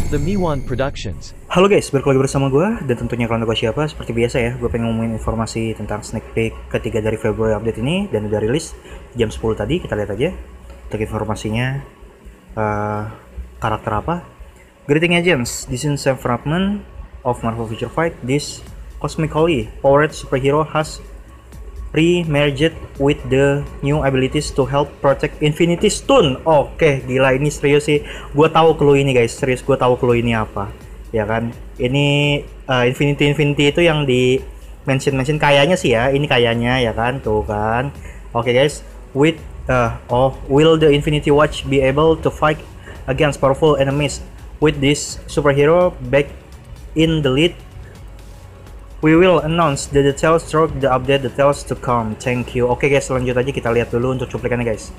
The Miwan Productions. Halo guys, balik lagi bersama gue, dan tentunya kalian tahu siapa. Seperti biasa ya, gue pengen ngomongin informasi tentang sneak peek ketiga dari Februari update ini, dan udah rilis jam 10 tadi. Kita lihat aja untuk informasinya. Karakter apa? Greeting Agents, this is a fragment of Marvel Future Fight. This cosmically powered superhero has re-merged with the new abilities to help protect Infinity Stone. Oke, gila, ini serius sih. Gue tahu clue ini guys, serius gue tahu clue ini apa. Ya kan, ini Infinity itu yang di mention kayaknya sih ya, ini kayaknya ya kan, tuh kan. Oke guys, will the Infinity Watch be able to fight against powerful enemies with this superhero back in the lead? We will announce the details through the update details to come. Thank you. Oke guys, lanjut aja, kita lihat dulu untuk cuplikannya guys.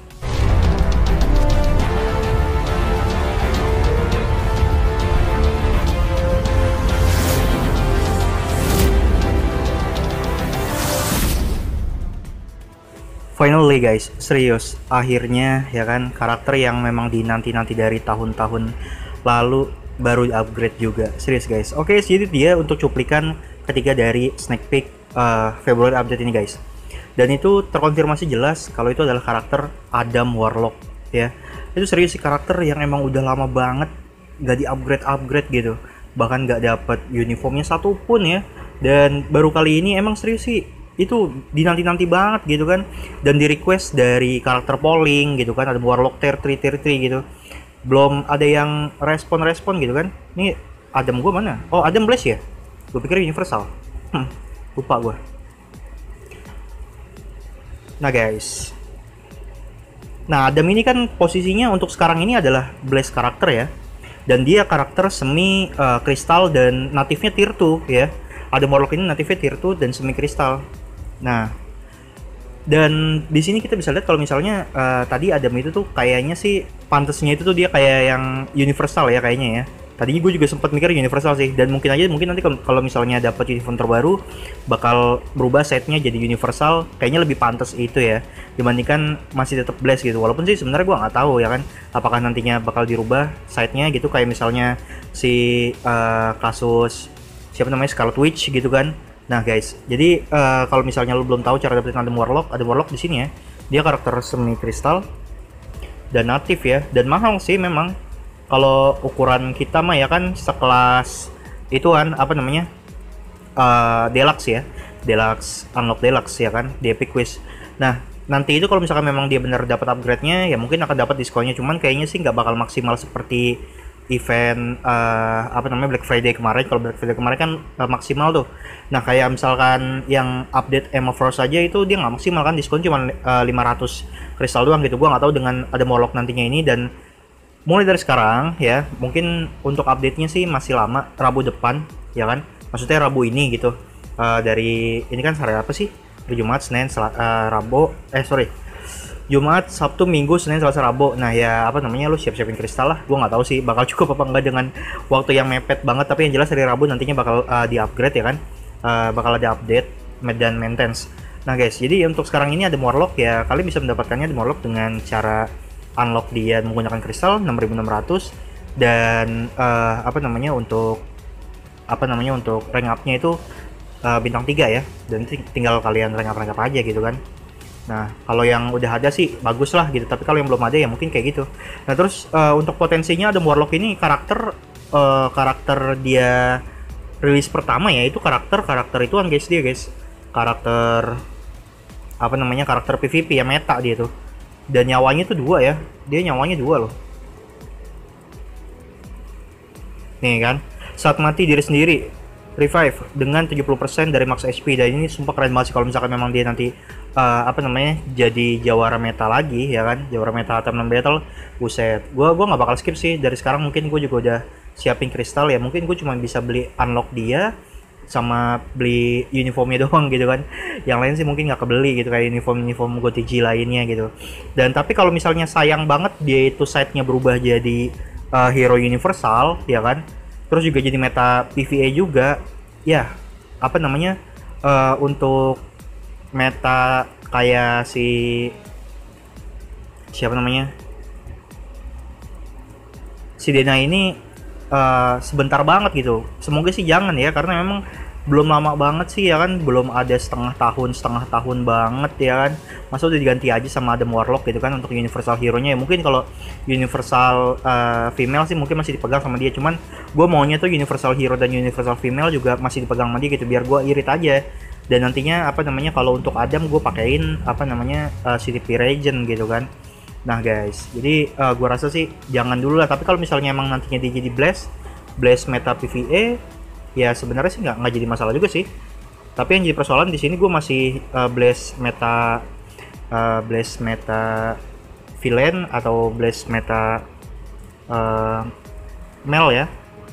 Finally guys, serius, akhirnya ya kan, karakter yang memang dinanti-nanti dari tahun-tahun lalu baru upgrade juga. Serius guys. Oke, jadi dia untuk cuplikan ketiga dari sneak peek Februari update ini guys. Dan itu terkonfirmasi jelas kalau itu adalah karakter Adam Warlock ya. Itu serius sih, karakter yang emang udah lama banget gak di upgrade gitu. Bahkan gak dapet uniformnya satu pun ya. Dan baru kali ini emang serius sih, itu dinanti-nanti banget gitu kan, dan di request dari karakter polling gitu kan, ada Warlock tier 3 gitu, belum ada yang respon gitu kan. Ini Adam gua mana? Oh, Adam Blaze ya, gue pikir Universal. Lupa gua. Nah guys, nah Adam ini kan posisinya untuk sekarang ini adalah Blaze karakter ya, dan dia karakter semi kristal dan natifnya tier 2 ya. Adam Warlock ini natifnya tier 2 dan semi kristal. Nah, dan di sini kita bisa lihat kalau misalnya tadi Adam itu tuh kayaknya sih pantesnya itu tuh dia kayak yang universal ya kayaknya ya. Tadinya gue juga sempat mikir universal sih, dan mungkin nanti kalau misalnya dapat uniform terbaru bakal berubah setnya jadi universal, kayaknya lebih pantas itu ya dibandingkan masih tetap Blaze gitu. Walaupun sih sebenarnya gue nggak tahu ya kan, apakah nantinya bakal dirubah setnya gitu, kayak misalnya si kasus siapa namanya, Scarlet Witch gitu kan. Nah guys, jadi kalau misalnya lu belum tahu cara dapetin Adam Warlock di sini ya, dia karakter semi kristal dan natif ya, dan mahal sih memang. Kalau ukuran kita mah ya kan sekelas itu kan apa namanya, deluxe ya, deluxe unlock deluxe ya kan, di Epic Quiz. Nah nanti itu kalau misalkan memang dia benar dapat upgrade-nya ya mungkin akan dapat diskonnya, cuman kayaknya sih nggak bakal maksimal seperti event apa namanya, Black Friday kemarin. Kalau Black Friday kemarin kan maksimal tuh. Nah kayak misalkan yang update Emma Frost aja itu dia nggak maksimal kan, diskon cuma 500 kristal doang gitu. Gua nggak tahu dengan ada Warlock nantinya ini. Dan mulai dari sekarang ya, mungkin untuk update-nya sih masih lama, Rabu depan ya kan, maksudnya Rabu ini gitu. Dari ini kan hari apa sih, Jumat, Senin, Jumat, Sabtu, Minggu, Senin, Selasa, Rabu. Nah ya apa namanya, lu siap-siapin kristal lah. Gua nggak tahu sih bakal cukup apa enggak dengan waktu yang mepet banget, tapi yang jelas hari Rabu nantinya bakal di-upgrade ya kan. Bakal ada update dan maintenance. Nah guys, jadi untuk sekarang ini ada Warlock ya, kalian bisa mendapatkannya di Warlock dengan cara unlock dia menggunakan kristal 6600, dan apa namanya, untuk rank up-nya itu bintang 3 ya, dan tinggal kalian rank up aja gitu kan. Nah kalau yang udah ada sih bagus lah gitu, tapi kalau yang belum ada ya mungkin kayak gitu. Nah terus untuk potensinya ada Warlock ini karakter dia rilis pertama ya, itu karakter ituan guys, dia guys karakter apa namanya, karakter PvP ya, meta dia tuh, dan nyawanya tuh 2 ya, dia nyawanya 2 loh. Nih kan, saat mati diri sendiri revive dengan 70% dari max HP, dan ini sumpah keren banget sih kalau misalkan memang dia nanti apa namanya, jadi jawara meta lagi ya kan, jawara meta Atom 6 Battle. Buset, gua nggak bakal skip sih dari sekarang. Mungkin gue juga udah siapin kristal ya, mungkin gue cuma bisa beli unlock dia sama beli uniformnya doang gitu kan. Yang lain sih mungkin nggak kebeli gitu, kayak uniform GOTG lainnya gitu. Dan tapi kalau misalnya sayang banget dia itu site-nya berubah jadi hero universal ya kan, terus juga jadi meta PvE juga ya, apa namanya, untuk meta kayak siapa namanya, si Dena ini sebentar banget gitu. Semoga sih jangan ya, karena memang belum lama banget sih ya kan, belum ada setengah tahun banget ya kan. Masa udah diganti aja sama Adam Warlock gitu kan untuk universal hero-nya ya. Mungkin kalau universal female sih mungkin masih dipegang sama dia, cuman gue maunya tuh universal hero dan universal female juga masih dipegang sama dia gitu, biar gue irit aja. Dan nantinya apa namanya, kalau untuk Adam gue pakein apa namanya CTP Regen gitu kan. Nah guys, jadi gue rasa sih jangan dulu lah. Tapi kalau misalnya emang nantinya dia jadi Blaze meta PvE, ya sebenarnya sih nggak jadi masalah juga sih. Tapi yang jadi persoalan di sini gue masih Blaze meta villain atau Blaze meta Mel ya.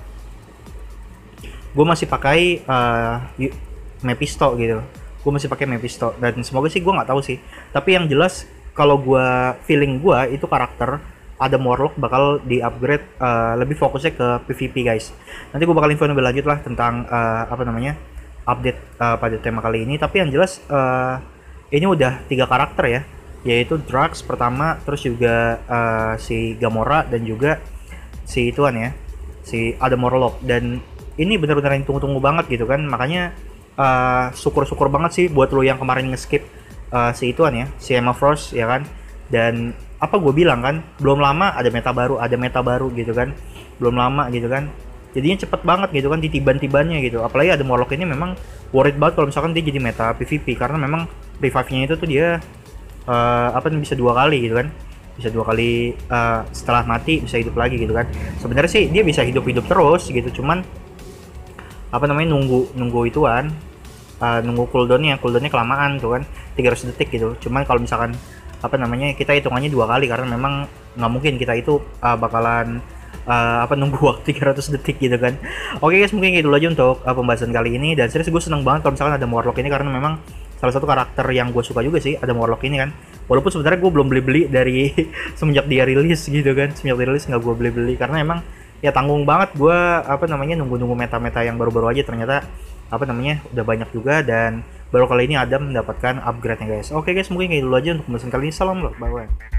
Gue masih pakai Mephisto gitu. Gue masih pakai Mephisto, dan semoga sih, gue nggak tahu sih. Tapi yang jelas kalau gue feeling gue itu karakter Adam Warlock bakal di upgrade, lebih fokusnya ke PvP guys. Nanti gue bakal info lebih lanjut lah tentang apa namanya update pada tema kali ini. Tapi yang jelas ini udah 3 karakter ya, yaitu Drax pertama, terus juga si Gamora, dan juga si ituan ya, si Adam Warlock. Dan ini benar-benar yang tunggu-tunggu banget gitu kan. Makanya syukur-syukur banget sih buat lo yang kemarin nge-skip si ituan ya, si Emma Frost ya kan. Dan apa gue bilang kan, belum lama ada meta baru gitu kan, belum lama gitu kan, jadinya cepet banget gitu kan ditiban-tibannya gitu. Apalagi ada Warlock ini memang worried banget kalau misalkan dia jadi meta PvP, karena memang revive-nya itu tuh dia apa bisa 2 kali gitu kan, bisa 2 kali setelah mati bisa hidup lagi gitu kan. Sebenarnya sih dia bisa hidup terus gitu, cuman apa namanya nunggu ituan, nunggu cooldownnya kelamaan tuh kan, 300 detik gitu. Cuman kalau misalkan apa namanya kita hitungannya 2 kali, karena memang nggak mungkin kita itu bakalan apa nunggu waktu 300 detik gitu kan. Oke guys, mungkin gitu aja untuk pembahasan kali ini. Dan serius gue seneng banget kalau misalkan ada Warlock ini, karena memang salah satu karakter yang gue suka juga sih ada Warlock ini kan. Walaupun sebenarnya gue belum beli dari semenjak dia rilis gitu kan, semenjak dia rilis nggak gue beli karena emang ya tanggung banget gue apa namanya nunggu meta-meta yang baru-baru aja. Ternyata apa namanya udah banyak juga, dan baru kali ini Adam mendapatkan upgrade nya guys. Oke guys, mungkin kayak dulu aja untuk pembahasan kali ini. Salam, bye bye.